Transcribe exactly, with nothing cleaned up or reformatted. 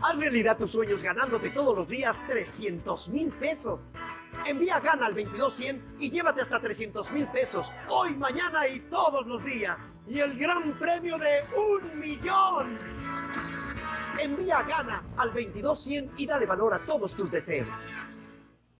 Haz realidad tus sueños ganándote todos los días trescientos mil pesos. Envía Gana al veintidós cien y llévate hasta trescientos mil pesos. Hoy, mañana y todos los días. Y el gran premio de un millón. Envía Gana al veintidós cien y dale valor a todos tus deseos.